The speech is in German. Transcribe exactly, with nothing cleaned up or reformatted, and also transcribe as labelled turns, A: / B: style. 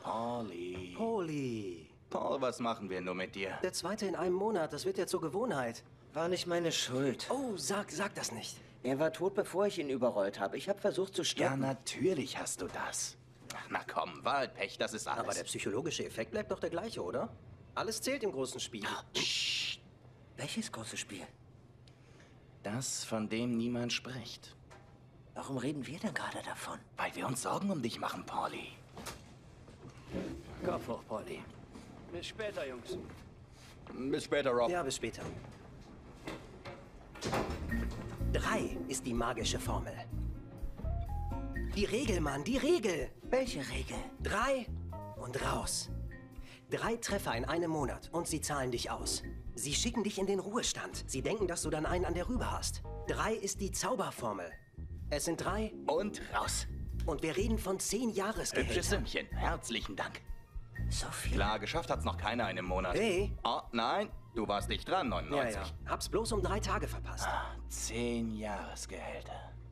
A: Paulie.
B: Poli.
A: Paul, was machen wir nur mit dir?
B: Der zweite in einem Monat, das wird ja zur Gewohnheit.
C: War nicht meine Schuld.
B: Oh, sag, sag das nicht.
C: Er war tot, bevor ich ihn überrollt habe. Ich habe versucht zu
A: Ja,
C: stoppen.
A: natürlich hast du das. Ach, na komm, war halt Pech, das ist alles.
B: Aber der psychologische Effekt bleibt doch der gleiche, oder? Alles zählt im großen Spiel.
A: Psst.
C: Welches große Spiel?
A: Das, von dem niemand spricht.
C: Warum reden wir denn gerade davon?
A: Weil wir uns Sorgen um dich machen, Paulie.
B: Kopf hoch, Poli.
D: Bis später, Jungs.
A: Bis später, Rob.
B: Ja, bis später. Drei ist die magische Formel. Die Regel, Mann, die Regel.
C: Welche Regel?
B: Drei und raus. Drei Treffer in einem Monat und sie zahlen dich aus. Sie schicken dich in den Ruhestand. Sie denken, dass du dann einen an der Rübe hast. Drei ist die Zauberformel. Es sind drei
A: Und raus.
B: und wir reden von zehn
A: Hübsches
B: Jahresgehältern.
A: Sümmchen. Herzlichen Dank.
C: So viel.
A: Klar, geschafft hat's noch keiner in einem Monat.
B: Hey.
A: Oh, nein, du warst nicht dran,
B: Ja,
A: neunundneunzig.
B: ja. Hab's bloß um drei Tage verpasst.
A: Zehn Jahresgehälter.